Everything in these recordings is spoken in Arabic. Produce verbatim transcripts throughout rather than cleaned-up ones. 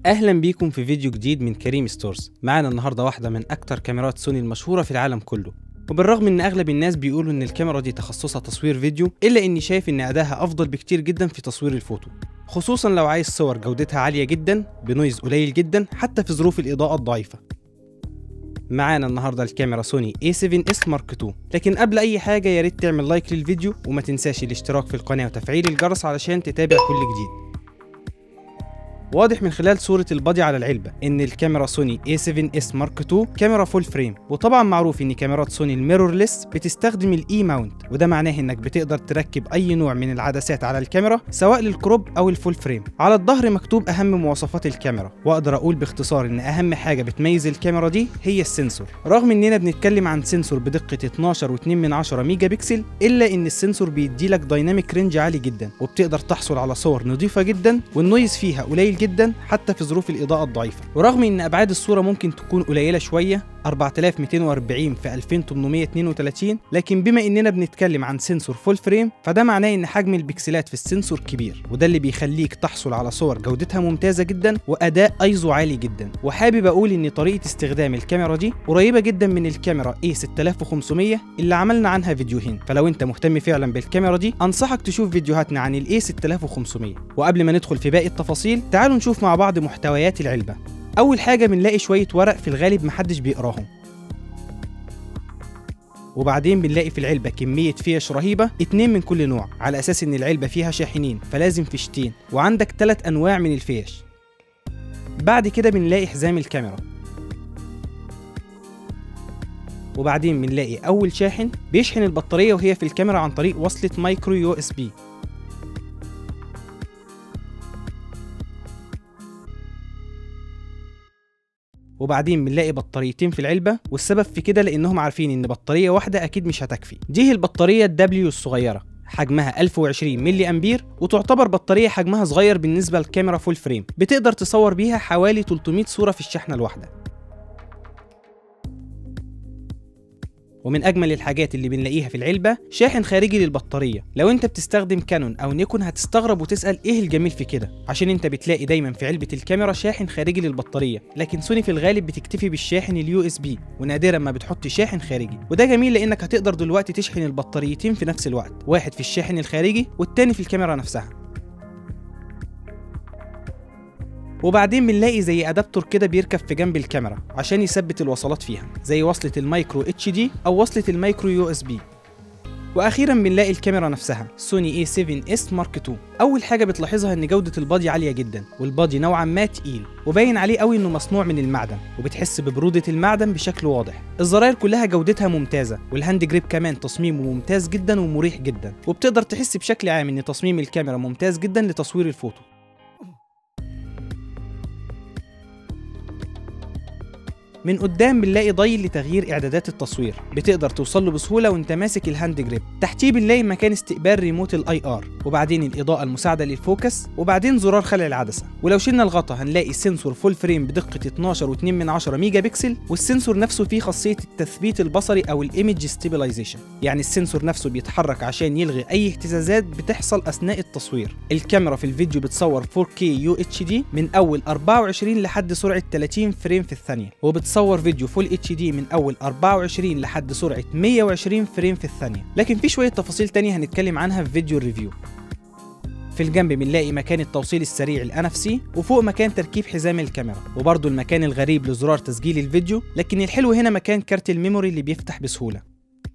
اهلا بيكم في فيديو جديد من كريم ستورز. معانا النهارده واحده من اكتر كاميرات سوني المشهوره في العالم كله، وبالرغم ان اغلب الناس بيقولوا ان الكاميرا دي تخصصها تصوير فيديو، الا اني شايف ان ادائها افضل بكتير جدا في تصوير الفوتو، خصوصا لو عايز صور جودتها عاليه جدا بنويز قليل جدا حتى في ظروف الاضاءه الضعيفه. معانا النهارده الكاميرا سوني إيه سفن إس مارك تو، لكن قبل اي حاجه يا ريت تعمل لايك للفيديو وما تنساش الاشتراك في القناه وتفعيل الجرس علشان تتابع كل جديد. واضح من خلال صورة البادي على العلبة إن الكاميرا سوني إيه سفن إس مارك تو كاميرا فول فريم، وطبعا معروف إن كاميرات سوني الميرورلس بتستخدم الإي ماونت، وده معناه إنك بتقدر تركب أي نوع من العدسات على الكاميرا سواء للكروب أو الفول فريم. على الظهر مكتوب أهم مواصفات الكاميرا، وأقدر أقول باختصار إن أهم حاجة بتميز الكاميرا دي هي السنسور. رغم إننا بنتكلم عن سنسور بدقة اتناشر فاصلة اتنين من عشرة ميجا بكسل، إلا إن السنسور بيديلك دايناميك رينج عالي جدا، وبتقدر تحصل على صور نظيفة جدا والنويز فيها قليل جدا حتى في ظروف الإضاءة الضعيفة. ورغم إن أبعاد الصورة ممكن تكون قليلة شوية أربعة آلاف ومئتين وأربعين في ألفين وثمانمئة واثنين وثلاثين، لكن بما إننا بنتكلم عن سنسور فول فريم فده معناه إن حجم البكسلات في السنسور كبير، وده اللي بيخليك تحصل على صور جودتها ممتازة جدا وأداء أيزو عالي جدا. وحابب أقول إن طريقة استخدام الكاميرا دي قريبة جدا من الكاميرا إيه ستة آلاف وخمسمئة اللي عملنا عنها فيديوهين، فلو أنت مهتم فعلا بالكاميرا دي أنصحك تشوف فيديوهاتنا عن الإيه ستة آلاف وخمسمئة. وقبل ما ندخل في باقي التفاصيل تعالوا نشوف مع بعض محتويات العلبة. أول حاجة بنلاقي شوية ورق في الغالب محدش بيقراهم، وبعدين بنلاقي في العلبة كمية فيش رهيبة، اتنين من كل نوع، على أساس إن العلبة فيها شاحنين فلازم فيشتين، وعندك تلات أنواع من الفيش. بعد كده بنلاقي حزام الكاميرا، وبعدين بنلاقي أول شاحن بيشحن البطارية وهي في الكاميرا عن طريق وصلة مايكرو يو اس بي. وبعدين بنلاقي بطاريتين في العلبة، والسبب في كده لأنهم عارفين إن بطارية واحدة أكيد مش هتكفي. دي البطارية الدبليو الصغيرة، حجمها ألف وعشرين ملي أمبير، وتعتبر بطارية حجمها صغير بالنسبة للكاميرا فول فريم، بتقدر تصور بيها حوالي ثلاثمئة صورة في الشحنة الواحدة. ومن أجمل الحاجات اللي بنلاقيها في العلبة شاحن خارجي للبطارية. لو أنت بتستخدم كانون أو نيكون هتستغرب وتسأل إيه الجميل في كده، عشان أنت بتلاقي دايما في علبة الكاميرا شاحن خارجي للبطارية، لكن سوني في الغالب بتكتفي بالشاحن اليو اس بي، ونادرا ما بتحط شاحن خارجي. وده جميل لأنك هتقدر دلوقتي تشحن البطاريتين في نفس الوقت، واحد في الشاحن الخارجي والتاني في الكاميرا نفسها. وبعدين بنلاقي زي ادابتور كده بيركب في جنب الكاميرا عشان يثبت الوصلات فيها، زي وصلة المايكرو اتش دي او وصلة المايكرو يو اس بي. واخيرا بنلاقي الكاميرا نفسها سوني إيه سفن إس مارك تو. اول حاجه بتلاحظها ان جوده البادي عاليه جدا، والبادي نوعا ما تقيل وباين عليه قوي انه مصنوع من المعدن، وبتحس ببروده المعدن بشكل واضح. الزراير كلها جودتها ممتازه، والهاند جريب كمان تصميمه ممتاز جدا ومريح جدا، وبتقدر تحس بشكل عام ان تصميم الكاميرا ممتاز جدا لتصوير الفوتو. من قدام بنلاقي ضايل لتغيير اعدادات التصوير، بتقدر توصل له بسهوله وانت ماسك الهاند جريب. تحتيه بنلاقي مكان استقبال ريموت الاي ار، وبعدين الاضاءه المساعده للفوكس، وبعدين زرار خلع العدسه. ولو شلنا الغطا هنلاقي سنسور فول فريم بدقه اتناشر فاصلة اتنين من عشرة ميجا بكسل، والسنسور نفسه فيه خاصيه التثبيت البصري او الايمج ستابلايزيشن، يعني السنسور نفسه بيتحرك عشان يلغي اي اهتزازات بتحصل اثناء التصوير. الكاميرا في الفيديو بتصور فور كيه يو اتش دي من اول أربعة وعشرين لحد سرعه ثلاثين فريم في الثانيه، وبتصور فيديو فول اتش دي من اول أربعة وعشرين لحد سرعه مئة وعشرين فريم في الثانيه. لكن في شويه تفاصيل تانية هنتكلم عنها في فيديو الريفيو. في الجنب بنلاقي مكان التوصيل السريع ال إن إف سي، وفوق مكان تركيب حزام الكاميرا، وبرضه المكان الغريب لزرار تسجيل الفيديو، لكن الحلو هنا مكان كارت الميموري اللي بيفتح بسهوله.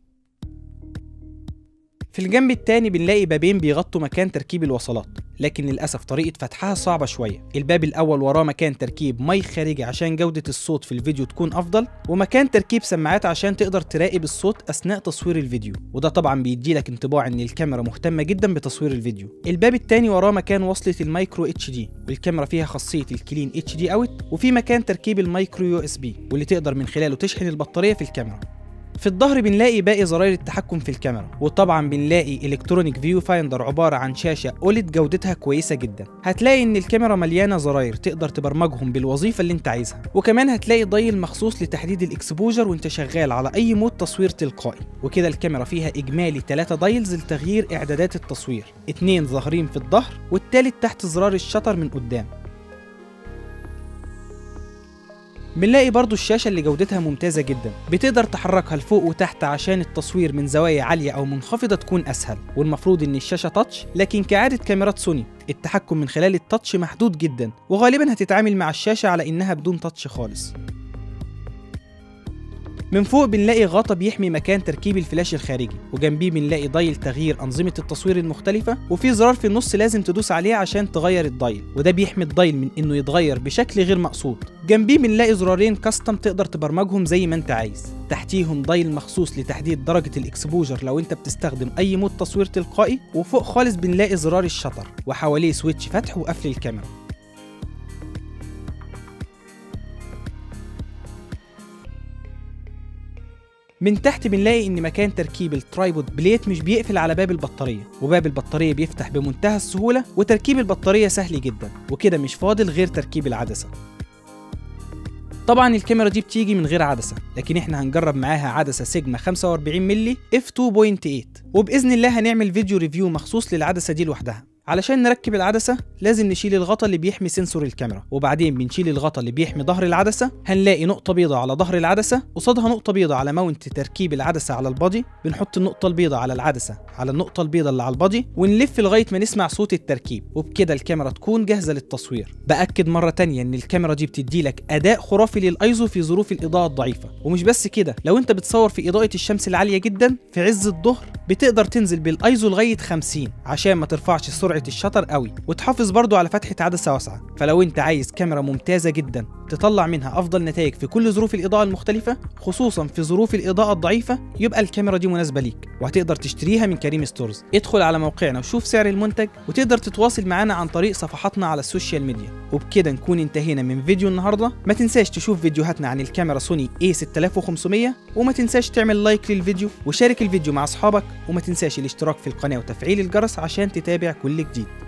في الجنب التاني بنلاقي بابين بيغطوا مكان تركيب الوصلات، لكن للأسف طريقة فتحها صعبة شوية. الباب الأول وراه مكان تركيب مايك خارجي عشان جودة الصوت في الفيديو تكون أفضل، ومكان تركيب سماعات عشان تقدر تراقب الصوت أثناء تصوير الفيديو، وده طبعا بيديلك انطباع إن الكاميرا مهتمة جدا بتصوير الفيديو. الباب التاني وراه مكان وصلة المايكرو اتش دي، والكاميرا فيها خاصية الكلين اتش دي اوت، وفي مكان تركيب المايكرو يو اس بي واللي تقدر من خلاله تشحن البطارية في الكاميرا. في الظهر بنلاقي باقي زراير التحكم في الكاميرا، وطبعا بنلاقي الكترونيك فيو فايندر عباره عن شاشه اوليد جودتها كويسه جدا. هتلاقي ان الكاميرا مليانه زراير تقدر تبرمجهم بالوظيفه اللي انت عايزها، وكمان هتلاقي ضايل مخصوص لتحديد الاكسبوجر وانت شغال على اي مود تصوير تلقائي. وكده الكاميرا فيها اجمالي ثلاثة دايلز لتغيير اعدادات التصوير، اتنين ظاهرين في الظهر والتالت تحت زرار الشطر من قدام. بنلاقي برضو الشاشة اللي جودتها ممتازة جدا، بتقدر تحركها لفوق وتحت عشان التصوير من زوايا عالية أو منخفضة تكون أسهل، والمفروض إن الشاشة تاتش، لكن كعادة كاميرات سوني التحكم من خلال التاتش محدود جدا، وغالبا هتتعامل مع الشاشة على إنها بدون تاتش خالص. من فوق بنلاقي غطا بيحمي مكان تركيب الفلاش الخارجي، وجنبيه بنلاقي دايل تغيير أنظمة التصوير المختلفة، وفي زرار في النص لازم تدوس عليه عشان تغير الدايل، وده بيحمي الدايل من إنه يتغير بشكل غير مقصود. جنبيه بنلاقي زرارين كاستم تقدر تبرمجهم زي ما أنت عايز، تحتيهم دايل مخصوص لتحديد درجة الإكسبوجر لو أنت بتستخدم أي مود تصوير تلقائي، وفوق خالص بنلاقي زرار الشطر وحواليه سويتش فتح وقفل الكاميرا. من تحت بنلاقي ان مكان تركيب الترايبود بليت مش بيقفل على باب البطارية، وباب البطارية بيفتح بمنتهى السهولة، وتركيب البطارية سهل جدا، وكده مش فاضل غير تركيب العدسة. طبعا الكاميرا دي بتيجي من غير عدسة، لكن احنا هنجرب معاها عدسة سيجما خمسة وأربعين مللي اف اتنين نقطة تمانية، وبإذن الله هنعمل فيديو ريفيو مخصوص للعدسة دي لوحدها. علشان نركب العدسة لازم نشيل الغطا اللي بيحمي سنسور الكاميرا، وبعدين بنشيل الغطا اللي بيحمي ظهر العدسة. هنلاقي نقطة بيضاء على ظهر العدسة، قصادها نقطة بيضاء على ماونت تركيب العدسة على البادي. بنحط النقطة البيضاء على العدسة على النقطة البيضاء اللي على البادي، ونلف لغاية ما نسمع صوت التركيب، وبكده الكاميرا تكون جاهزة للتصوير. بأكد مرة تانية ان الكاميرا دي بتدي لك أداء خرافي للأيزو في ظروف الإضاءة الضعيفة، ومش بس كده، لو انت بتصور في إضاءة الشمس العالية جدا في عز الظهر بتقدر تنزل بالأيزو لغاية خمسين عشان ما ترفعش سرعة الشطر قوي، وتحافظ برضو على فتحة عدسة واسعة. فلو انت عايز كاميرا ممتازة جدا تطلع منها افضل نتائج في كل ظروف الاضاءة المختلفة، خصوصا في ظروف الاضاءة الضعيفة، يبقى الكاميرا دي مناسبة ليك، وهتقدر تشتريها من كريم ستورز. ادخل على موقعنا وشوف سعر المنتج، وتقدر تتواصل معنا عن طريق صفحاتنا على السوشيال ميديا. وبكده نكون انتهينا من فيديو النهاردة. ما تنساش تشوف فيديوهاتنا عن الكاميرا سوني إيه ستة آلاف وخمسمية، وما تنساش تعمل لايك للفيديو وشارك الفيديو مع اصحابك، وما تنساش الاشتراك في القناة وتفعيل الجرس عشان تتابع كل جديد.